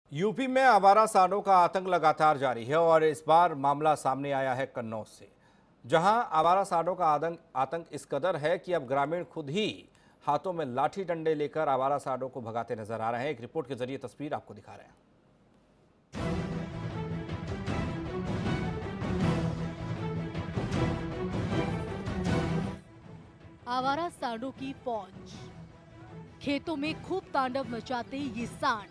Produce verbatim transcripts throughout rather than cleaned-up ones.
UP में आवारा सांडों का आतंक लगातार जारी है और इस बार मामला सामने आया है कन्नौज से, जहां आवारा सांडों का आतंक आतंक इस कदर है कि अब ग्रामीण खुद ही हाथों में लाठी डंडे लेकर आवारा सांडों को भगाते नजर आ रहे हैं। एक रिपोर्ट के जरिए तस्वीर आपको दिखा रहे हैं। आवारा सांडों की फौज खेतों में खूब तांडव मचाते ये सांड,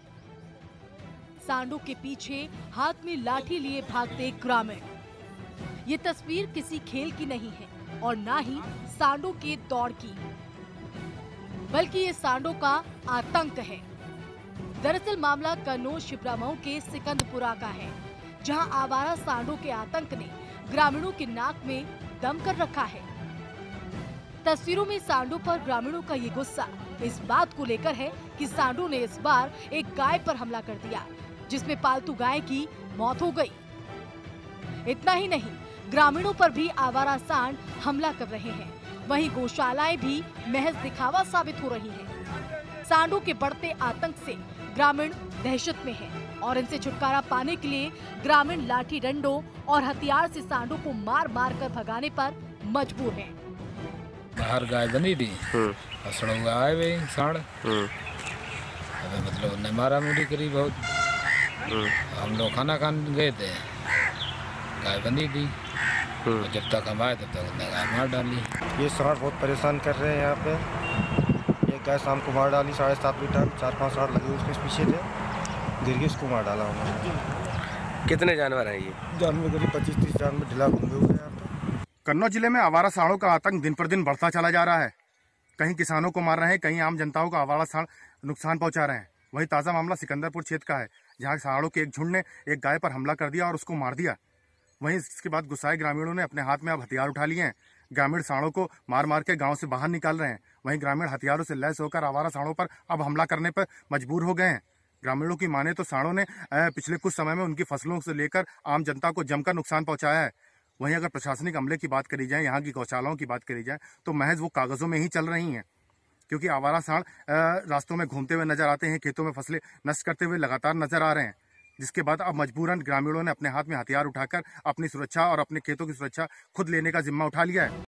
सांडों के पीछे हाथ में लाठी लिए भागते ग्रामीण। ये तस्वीर किसी खेल की नहीं है और ना ही सांडों के दौड़ की, बल्कि ये सांडों का आतंक है। दरअसल मामला कन्नौज शिप्रामऊ के सिकंदपुरा का है, जहां आवारा सांडों के आतंक ने ग्रामीणों के नाक में दम कर रखा है। तस्वीरों में सांडों पर ग्रामीणों का ये गुस्सा इस बात को लेकर है कि सांडों ने इस बार एक गाय पर हमला कर दिया, जिसमें पालतू गाय की मौत हो गई। इतना ही नहीं, ग्रामीणों पर भी आवारा सांड हमला कर रहे हैं। वहीं गौशालाएं भी महज दिखावा साबित हो रही हैं। सांडों के बढ़ते आतंक से ग्रामीण दहशत में हैं और इनसे छुटकारा पाने के लिए ग्रामीण लाठी डंडों और हथियार से सांडों को मार मार कर भगाने पर मजबूर हैं। बाहर गाय बंधी थी, हसड़ हुआ आए वे सांड, अबे मतलब उन्हें मारा मुड़ी करी बहुत। हम लोग खाना खाने गए थे, गाय बंधी थी, और जब तक हम आए तब तक उन्हें गाय मार डाली। ये सांड बहुत परेशान कर रहे हैं यहाँ पे। ये गाय शाम को मार डाली, साढ़े सात बजे टाइम चार पांच सांड लगे उसके पीछे थे, गिर के उसको मार डाला उन्होंने। कितने जानवर हैं ये? जानवर करीब पच्चीस तीस जानवर ढिला घूमे हुए हैं। कन्नौज जिले में आवारा सांडों का आतंक दिन पर दिन बढ़ता चला जा रहा है। कहीं किसानों को मार रहे हैं, कहीं आम जनताओं को आवारा सांड नुकसान पहुंचा रहे हैं। वहीं ताजा मामला सिकंदरपुर क्षेत्र का है, जहां सांडों के एक झुंड ने एक गाय पर हमला कर दिया और उसको मार दिया। वहीं इसके बाद गुस्साए ग्रामीणों ने अपने हाथ में अब हथियार उठा लिए हैं। ग्रामीण सांडों को मार मार के गाँव से बाहर निकाल रहे हैं। वहीं ग्रामीण हथियारों से लैस होकर आवारा सांडों पर अब हमला करने पर मजबूर हो गए हैं। ग्रामीणों की माने तो सांडों ने पिछले कुछ समय में उनकी फसलों से लेकर आम जनता को जमकर नुकसान पहुंचाया है। वहीं अगर प्रशासनिक अमले की बात करी जाए, यहाँ की गौशालाओं की बात करी जाए, तो महज वो कागजों में ही चल रही हैं, क्योंकि आवारा सांड रास्तों में घूमते हुए नजर आते हैं, खेतों में फसलें नष्ट करते हुए लगातार नजर आ रहे हैं। जिसके बाद अब मजबूरन ग्रामीणों ने अपने हाथ में हथियार उठाकर अपनी सुरक्षा और अपने खेतों की सुरक्षा खुद लेने का जिम्मा उठा लिया है।